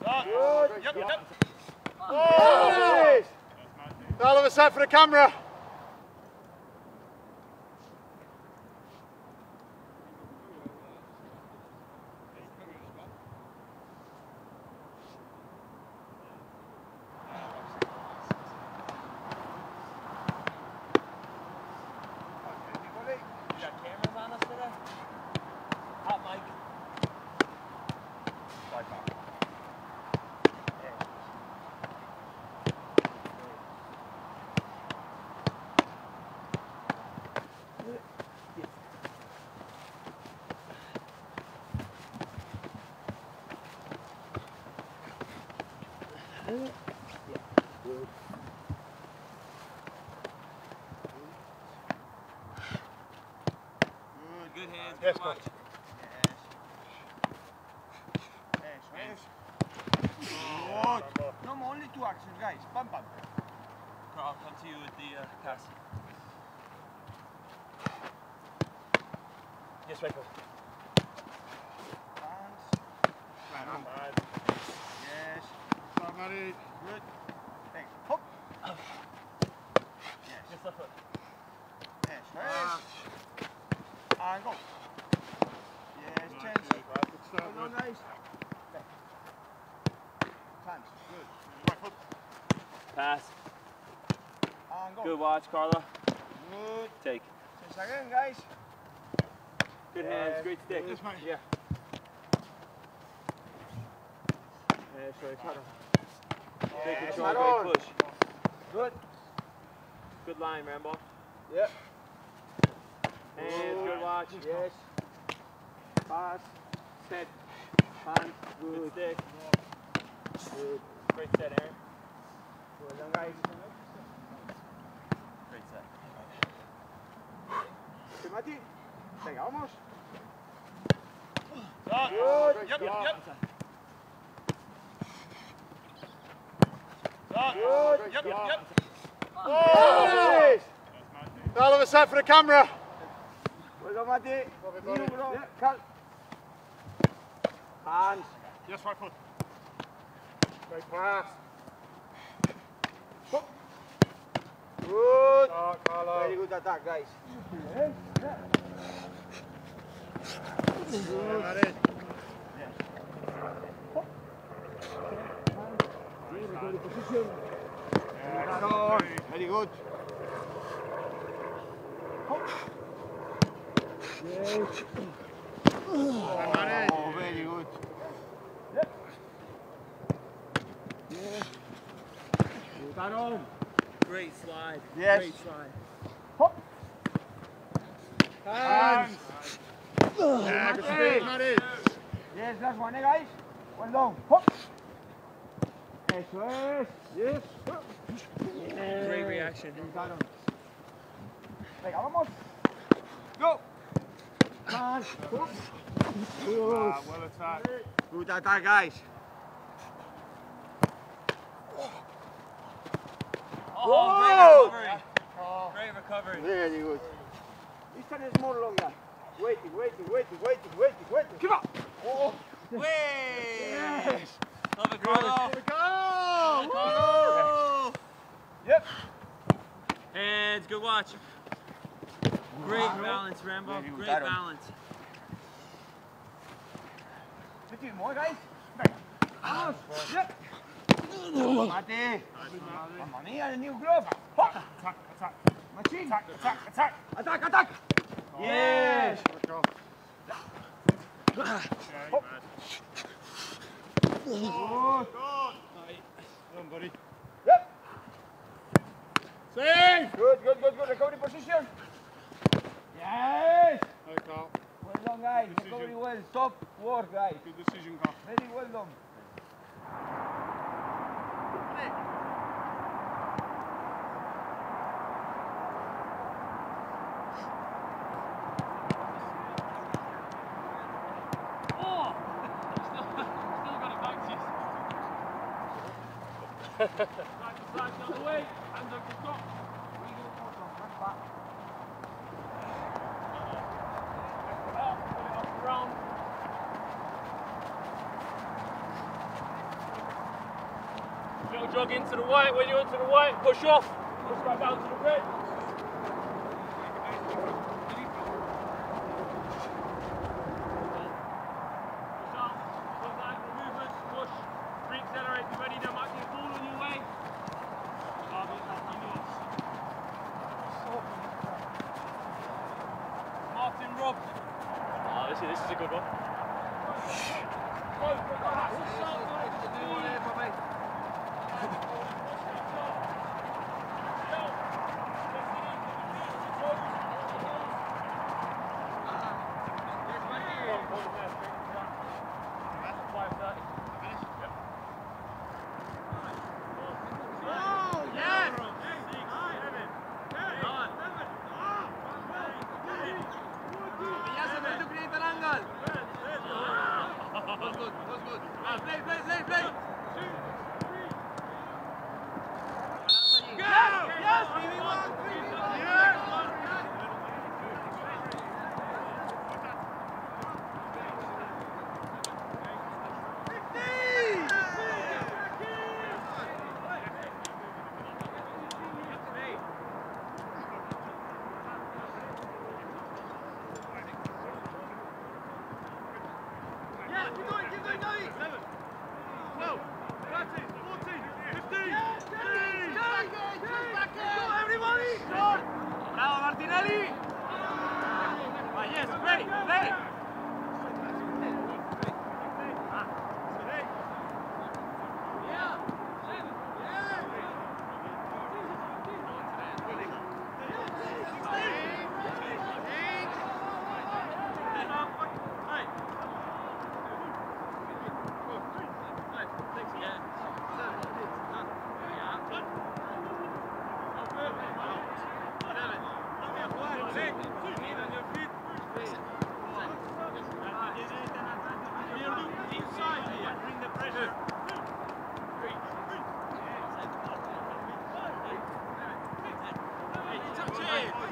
Good. Yep. Oh! All of a set for the camera. Good hands. Yes, Good watch. Yes. Good. No, only 2 actions, guys. Bam, bam. I'll come to you with the pass. Yes, right foot. Hands. Yes. Matty. Good. Thanks. Hop. Yes. Yes, left foot. Yes. Yes. And go. Yes, chance. Well done, guys. Hands. Good. Right foot. Pass. And go. Good watch, Carla. Good. Take. Chance again, guys. Good hands. Great stick. Yes, mate. Yeah. Sorry, Taro. Take Yes, control. Maron. Great push. Good. Good line, Rambo. Yep. Hands. Good watch. Yes. Pass. Set. Hands. Good Good. stick. Good. Great set, Aaron. Well done, guys. Great set. Okay, Mati. Venga, vamos. Good. Yep. Good. Yep. Yes. All of a set for the camera. Well done, Mati. You, bro. Yeah, Cal. Hands. Yes, right foot. Great pass. Good. Carlo. Very good attack, guys. Matty. Very good. Oh, very good. Great slide. Yes. Great slide. Hands. Yeah, good speed, Matty. Yes, last one, guys. Well done. Hop. Eso es. Yes. Great reaction. Claro. Venga, vamos. Go. Hands. Well attacked. Good attack, guys. Oh, great recovery. Great recovery. Very good. This one is more longer. Waiting. Give up. Oh. Way! Yes. Love it, Carlo. Go! Carlo. Yep. Hands, good watch. Great balance, Rambo. Very good. Great Aaron. balance. A few more, guys. Venga. Vamos. Yep. Mate. Mamma mia, the new glove. Hop. Attack. Machine. Attack. Attack. Yes. Let's go. Good. Well done, buddy. Yep. Save! Good. Recovery position. Yes. Hey, Carl. Well done, guys. Decision. Recovery well. Top work, guys. Good decision, Carl. Very well done. little jog into the white. When you're into the white, push off. Push back down to the red. Push up. Push lateral movements. Push. Re-accelerate. Be ready. There might be a ball on your way. Martin Rob. Oh, this is a good one. Bravo Martinelli! Ah, yes, ready, ready! Cheers!